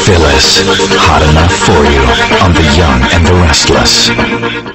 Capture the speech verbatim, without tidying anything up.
Phyllis, hot enough for you on The Young and the Restless.